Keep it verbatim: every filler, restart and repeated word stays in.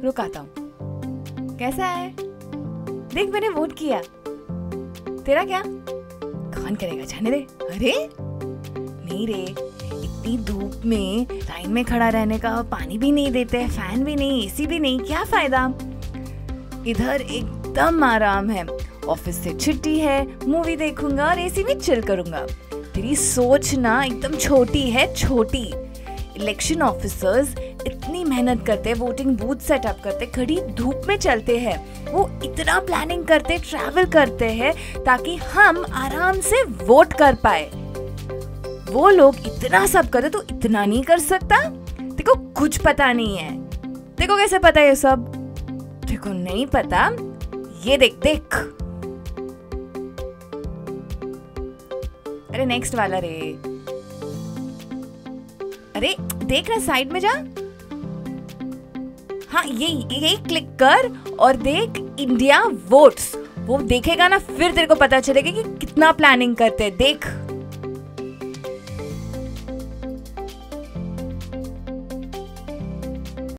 रुक आता हूँ। कैसा है? देख मैंने वोट किया। तेरा क्या? कौन करेगा, जाने दे। अरे नहीं रे, इतनी धूप में लाइन में खड़ा रहने का, पानी भी नहीं देते, फैन भी नहीं, एसी भी नहीं, क्या फायदा। इधर एकदम आराम है, ऑफिस से छुट्टी है, मूवी देखूंगा और एसी में चिल करूंगा। तेरी सोच ना एकदम छोटी है, छोटी। इलेक्शन ऑफिसर्स इतनी मेहनत करते, वोटिंग बूथ सेटअप करते, खड़ी धूप में चलते हैं, वो इतना प्लानिंग करते, ट्रैवल करते हैं ताकि हम आराम से वोट कर पाए। वो लोग इतना सब करते, तो इतना नहीं कर सकता? देखो कुछ पता नहीं है। देखो कैसे पता है ये सब? देखो नहीं पता, ये देख देख। अरे नेक्स्ट वाला रे। अरे देख ना, साइड में जा। हाँ ये ये क्लिक कर और देख इंडिया वोट्स। वो देखेगा ना, फिर तेरे को पता चलेगा कि कितना प्लानिंग करते हैं। देख।